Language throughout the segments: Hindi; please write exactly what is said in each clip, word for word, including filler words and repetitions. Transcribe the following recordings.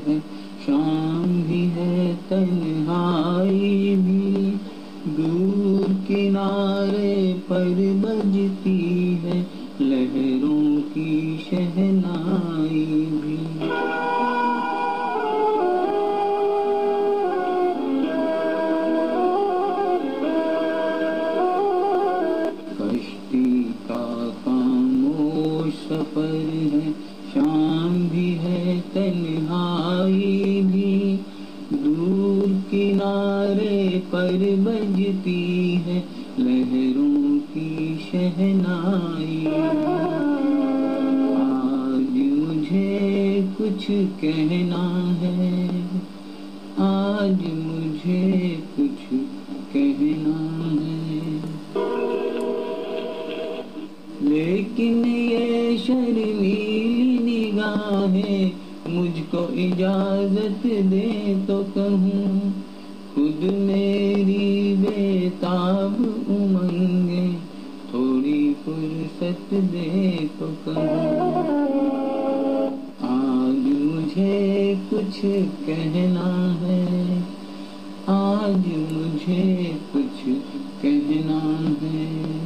है, शाम भी है तन्हाई भी, दूर किनारे पर बजती है लहरों की शहनाई भी। कश्ती का खामोश सफर है, शाम भी है तन्हाई भी, दूर किनारे पर बजती है लहरों की शहनाई। आज मुझे कुछ कहना है, आज मुझे कुछ कहना है, लेकिन ये शर्मीली निगाहें मुझको इजाजत दे तो कहूँ, खुद मेरी बेताब उमंगे थोड़ी फुर्सत दे तो कहूँ। आज मुझे कुछ कहना है, आज मुझे कुछ कहना है।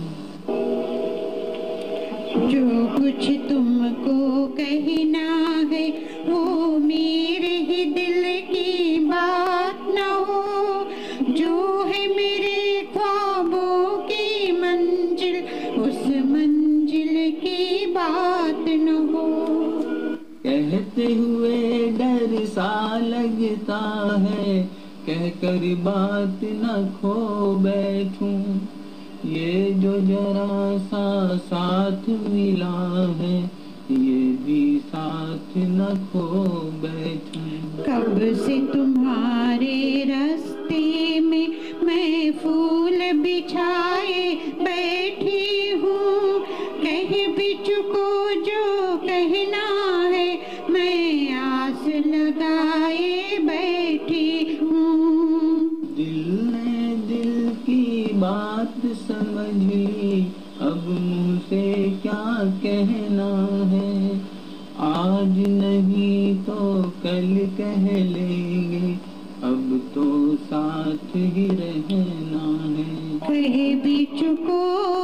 जो कुछ तुमको कहना है वो मेरे ही दिल की बात न हो, जो है मेरे ख्वाबों की मंजिल उस मंजिल की बात न हो। कहते हुए डर सा लगता है, कहकर बात न खो बैठूं, ये जो जरा सा साथ मिला है ये भी साथ न खो बैठूं। कब से तुम्हारे रास्ते में मैं फूल बिछाए बैठी हूँ, कह भी चुको जो कहना है मैं आस लगाए बैठी हूँ। दिल ने दिल की बात समझ ली, अब मुझसे क्या कहना है, आज नहीं तो कल कह लेंगे, अब तो साथ ही रहना है। कहे भी चुको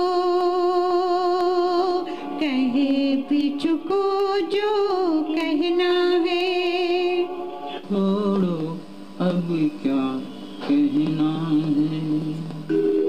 कहे भी चुको जो कहना है, छोड़ो अब क्या कहना है।